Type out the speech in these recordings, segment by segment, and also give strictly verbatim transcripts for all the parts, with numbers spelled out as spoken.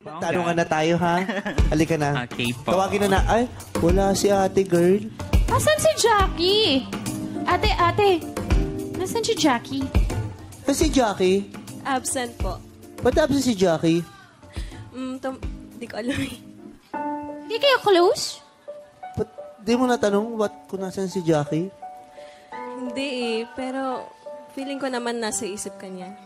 Tanungan na tayo, ha? Halika na. Okay po. Tawagin na na. Ay, wala si ate, girl. Asan si Jackie? Ate, ate. Nasaan si Jackie? Ay, si Jackie? Absent po. Ba't absent si Jackie? Mm, tom, di ko alam eh. Hindi kayo close? Ba't di mo natanong what, kung nasan si Jackie? Hindi eh, pero feeling ko naman nasa isip ka niya.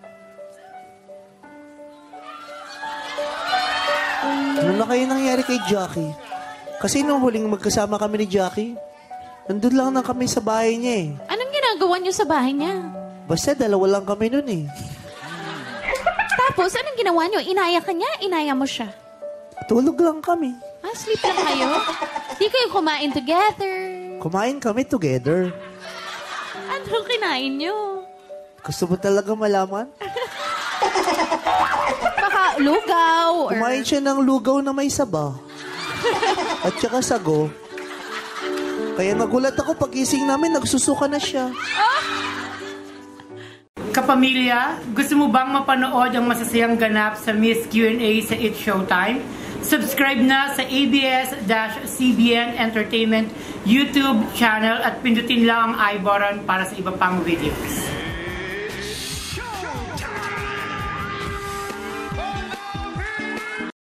Ano na kayo nangyari kay Jackie? Kasi nung huling magkasama kami ni Jackie, nandun lang na kami sa bahay niya eh. Anong ginagawa niyo sa bahay niya? Basta dalawa lang kami nun eh. Tapos, anong ginawa niyo? Inaya ka niya? Inaya mo siya? Tulog lang kami. Ah, sleep lang kayo? Di kayo kumain together? Kumain kami together. Anong kinain niyo? Gusto mo talaga malaman? Baka lugaw or... Kumain siya ng lugaw na may saba. At saka sago. Kaya nagulat ako pagising namin, nagsusuka na siya. Kapamilya, gusto mo bang mapanood ang masasayang ganap sa Miss Q and A sa It's Showtime? Subscribe na sa A B S C B N Entertainment YouTube channel at pindutin lang ang I button para sa iba pang videos.